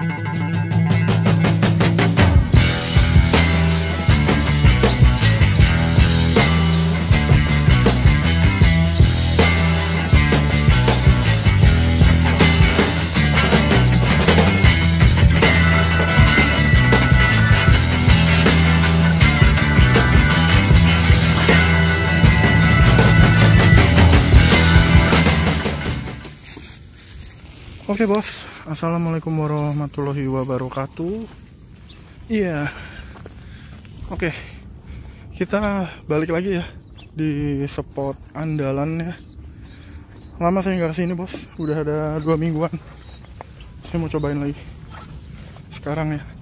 Oke bos, assalamualaikum warahmatullahi wabarakatuh. Iya, oke, kita balik lagi ya di spot andalan ya. Lama saya nggak kesini bos, udah ada 2 mingguan. Saya mau cobain lagi sekarang ya.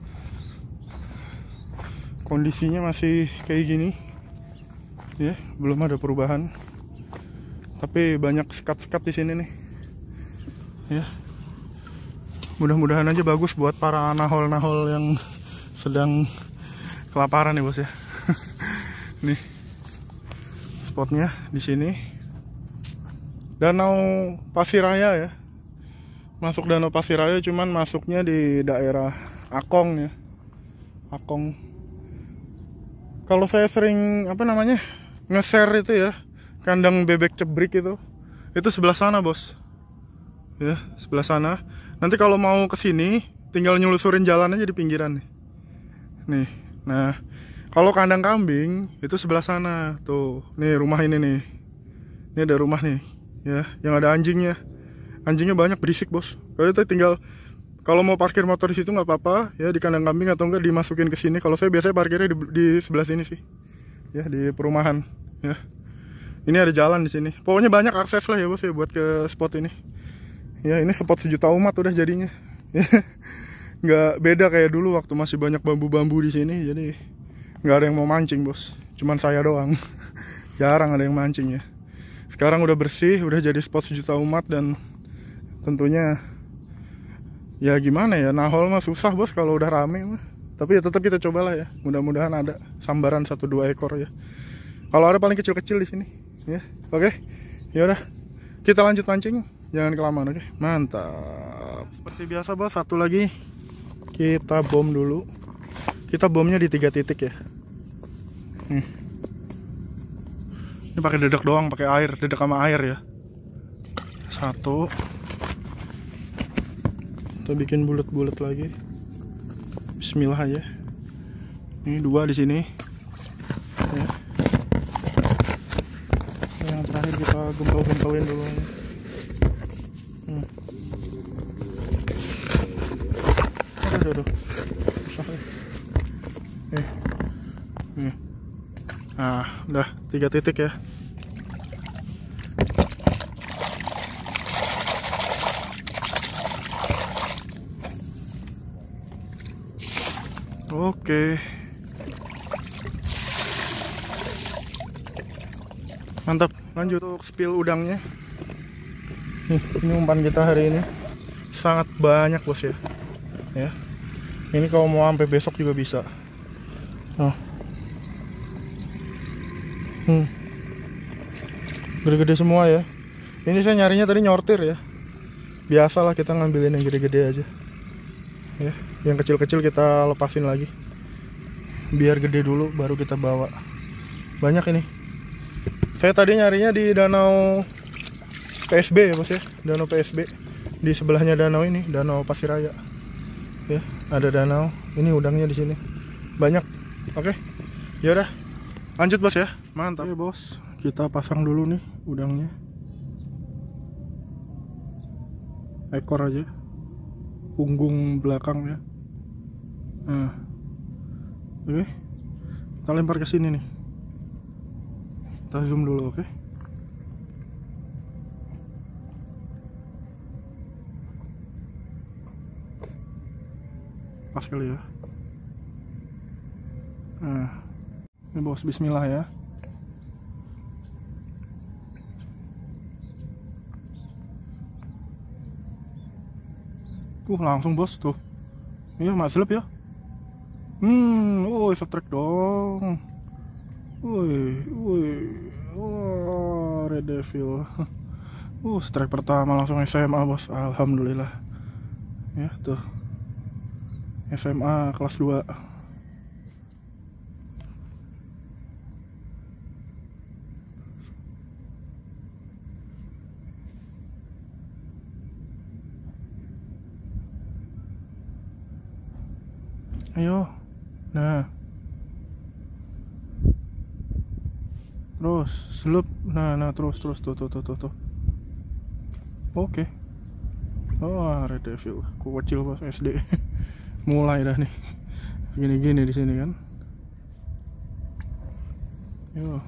Kondisinya masih kayak gini ya, belum ada perubahan. Tapi banyak sekat-sekat di sini nih. Ya, mudah-mudahan aja bagus buat para nahol-nahol yang sedang kelaparan ya bos ya. Nih spotnya di sini, Danau Pasiraya ya. Masuk Danau Pasiraya, cuman masuknya di daerah Akong ya. Akong. Kalau saya sering nge-share itu ya, kandang bebek cebrik itu sebelah sana bos. Ya, sebelah sana. Nanti kalau mau ke sini tinggal nyulusurin jalan aja di pinggiran nih. Nih. Nah, kalau kandang kambing itu sebelah sana. Tuh, nih rumah ini nih. Ini ada rumah nih, ya, yang ada anjingnya. Anjingnya banyak, berisik, Bos. Kalau itu tinggal kalau mau parkir motor di situ nggak apa-apa, ya, di kandang kambing atau enggak dimasukin ke sini. Kalau saya biasanya parkirnya di sebelah sini sih. Ya, di perumahan, ya. Ini ada jalan di sini. Pokoknya banyak akses lah ya, Bos, ya, buat ke spot ini. Ya, ini spot sejuta umat udah jadinya. Nggak beda kayak dulu waktu masih banyak bambu-bambu di sini. Jadi nggak ada yang mau mancing bos. Cuman saya doang. Jarang ada yang mancing ya. Sekarang udah bersih, udah jadi spot sejuta umat. Dan tentunya ya gimana ya, nahol mah susah bos kalau udah rame mah. Tapi ya tetap kita cobalah ya. Mudah-mudahan ada sambaran 1-2 ekor ya. Kalau ada paling kecil-kecil di sini. Ya, oke. Ya udah, kita lanjut mancing. Jangan kelamaan, oke? Mantap. Seperti biasa bos, satu lagi kita bom dulu. Kita bomnya di 3 titik ya. Ini pakai dedek doang, pakai air, dedek sama air ya. 1. Kita bikin bulat-bulat lagi. Bismillah aja. Ini 2 di sini. Ya. Yang terakhir kita gempel-gempelin dulu. Aduh, susah ya. Nah, udah 3 titik ya. Oke. Mantap, lanjut untuk spill udangnya. Nih, ini umpan kita hari ini. Sangat banyak bos ya. Ya. Ini kalau mau sampai besok juga bisa. Oh. Gede-gede semua ya. Ini saya nyarinya tadi nyortir ya. Biasalah kita ngambilin yang gede-gede aja. Ya, yang kecil-kecil kita lepasin lagi. Biar gede dulu baru kita bawa. Banyak ini. Saya tadi nyarinya di Danau PSB ya, Bos ya. Danau PSB. Di sebelahnya danau ini, Danau Pasiraya. Ya, ada danau. Ini udangnya di sini. Banyak. Oke. Ya udah. Lanjut, Bos ya. Mantap. Oke, Bos. Kita pasang dulu nih udangnya. Ekor aja. Punggung belakang ya. Nah. Oke. Kita lempar ke sini nih. Kita zoom dulu, oke. Pas kali ya. Nah, ini bos, bismillah ya. Langsung bos tuh. Iya, maslep ya. Woi, setrek dong. Woi, Red Devil. Strike pertama langsung SMA bos, alhamdulillah. Ya tuh. SMA kelas 2. Ayo. Nah. Terus slup. Nah terus tuh. Oke. Oh, Red Devil. Ku kecil pas SD. Mulai dah nih. Gini-gini di sini kan. Yo.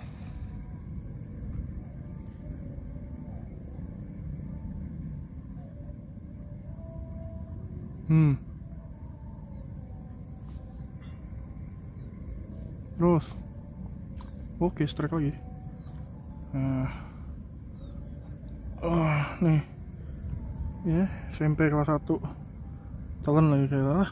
Terus. Oke, strike lagi. Nih. Ya, SMP kelas 1. Telan lagi kayak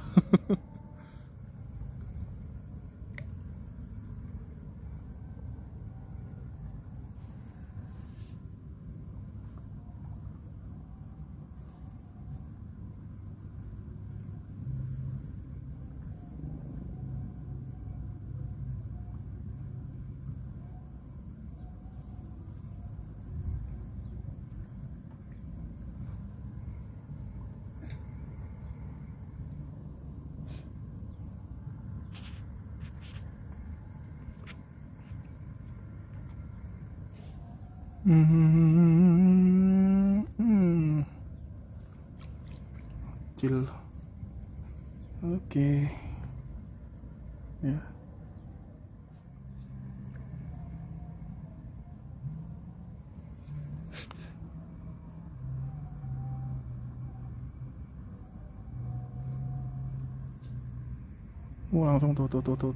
Kecil. Oke. Ya. Langsung tuh.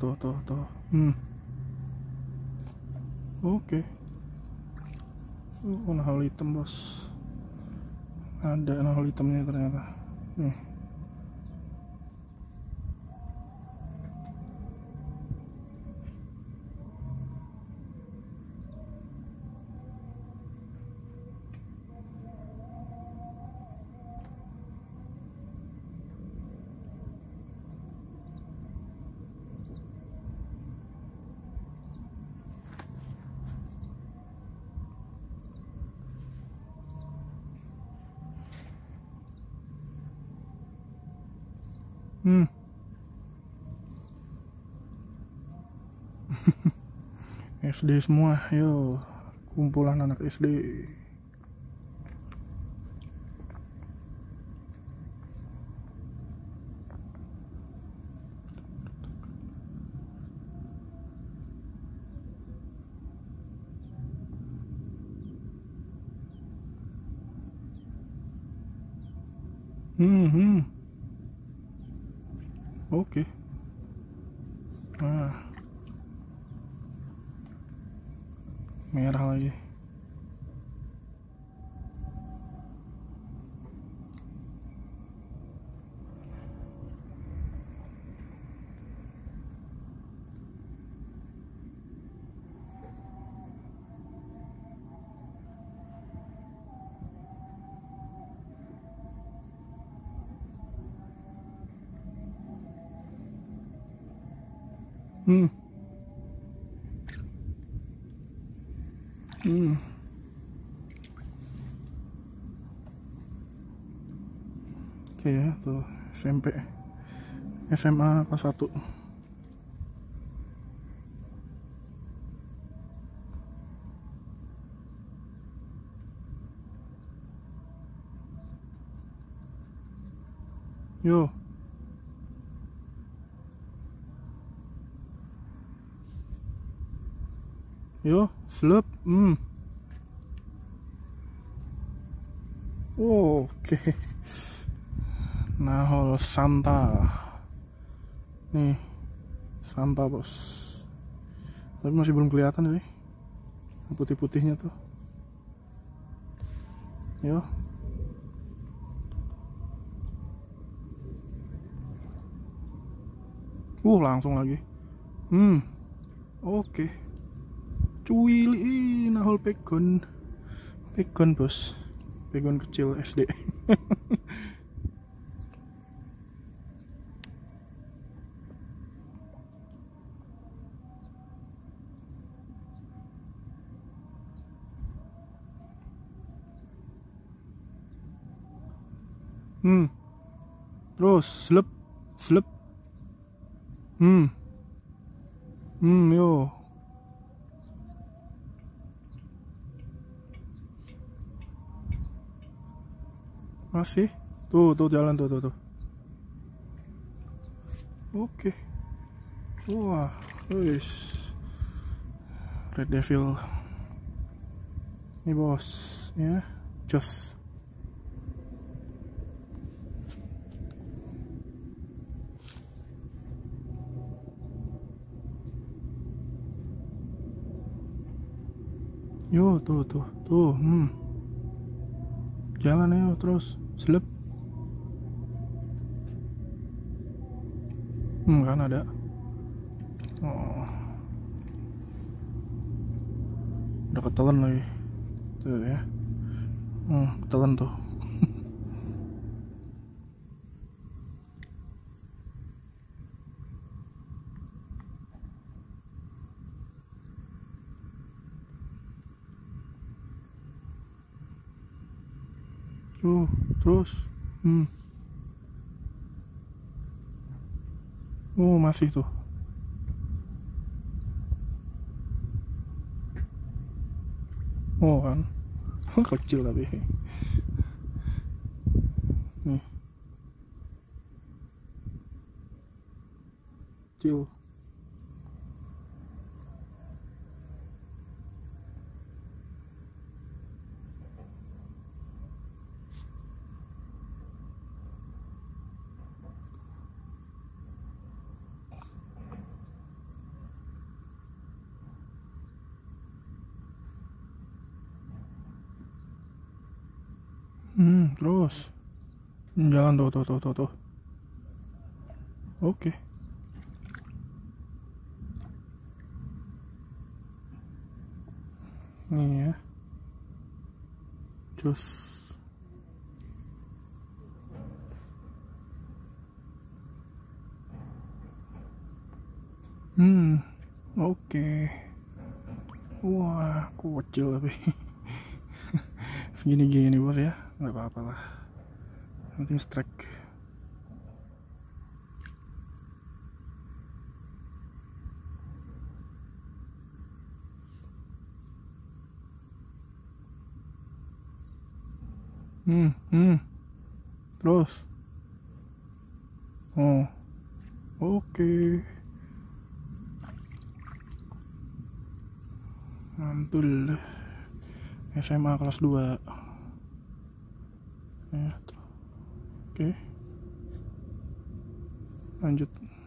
Oke. Nahal hitam bos. Ada nahal hitamnya ternyata. Nih. SD semua, yo kumpulan anak SD. Oke. Nah, merah lagi. Oke ya, tuh SMP SMA kelas 1. Yo, slup. Oke. Nahol Santa. Nih, Santa bos. Tapi masih belum kelihatan sih. Putih-putihnya tuh. Yo. Langsung lagi. Oke. Cuili nahol pegon bos, pegon kecil SD. Terus slep slep. Yo. Masih. Tuh jalan tuh. Oke. Wah, guys. Red Devil. Ini bos, ya. Jos. Yo, tuh. Jalan ayo terus, slep. Kan ada. Oh. Udah ketelan lagi. Tuh ya. Ketelan tuh. Terus. Masih tuh. Kan. Kecil tapi. Nih. Kecil. Terus jalan tuh. Oke. Nih ya. Jos. Oke. Wah, kecil tapi. Segini bos ya, nggak apa-apa lah. Penting strike. Terus. Oke. Mantul. SMA kelas 2. Ya, tuh. Oke. Lanjut.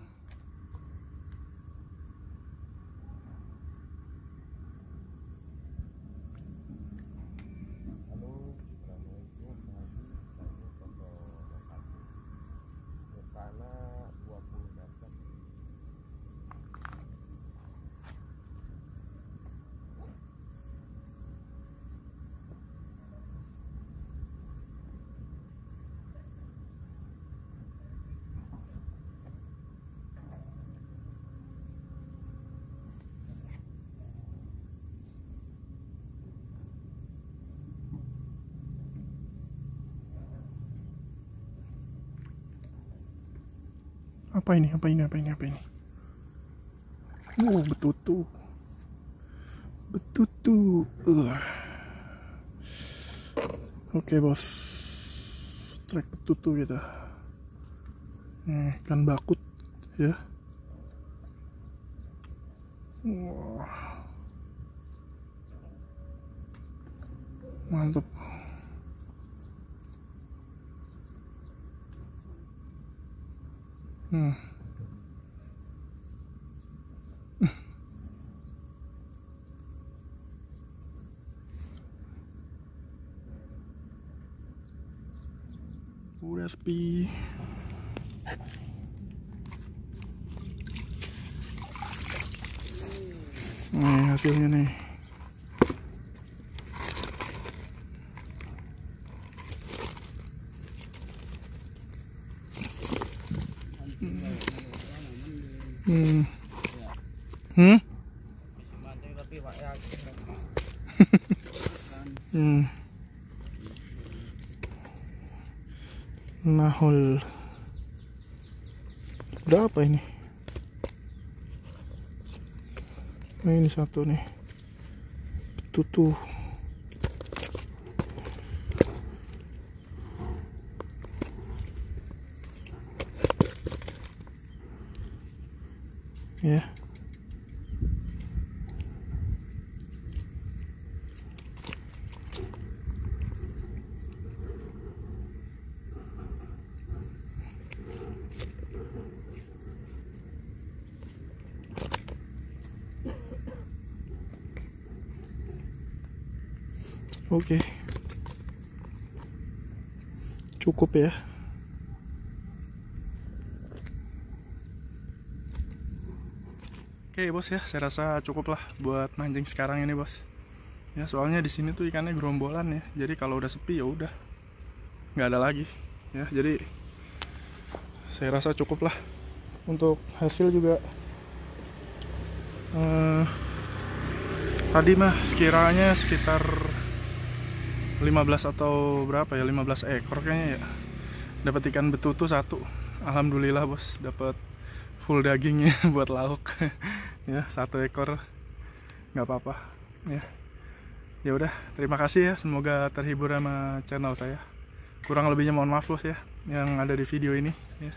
Apa ini? Betutu. Oke bos, strike betutu kita. Ikan bakut ya. Wah, mantap. Udah sepi. Nih hasilnya nih. mahal. Berapa ini? Nah, ini satu nih. Betutu. Ya. Oke. Cukup ya. Oke bos ya, saya rasa cukup lah buat mancing sekarang ini bos. Ya soalnya di sini tuh ikannya gerombolan ya. Jadi kalau udah sepi ya udah nggak ada lagi. Ya jadi saya rasa cukup lah. Untuk hasil juga tadi mah sekiranya sekitar 15 atau berapa ya, 15 ekor kayaknya ya. Dapat ikan betutu satu. Alhamdulillah bos, dapat full dagingnya buat lauk. Ya, 1 ekor nggak apa-apa ya. Ya udah, terima kasih ya, semoga terhibur sama channel saya. Kurang lebihnya mohon maaf bos ya yang ada di video ini ya.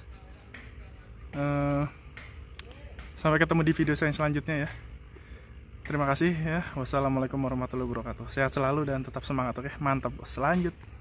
Sampai ketemu di video saya selanjutnya ya. Terima kasih ya. Wassalamualaikum warahmatullahi wabarakatuh. Sehat selalu dan tetap semangat, oke? Mantap bos. Lanjut.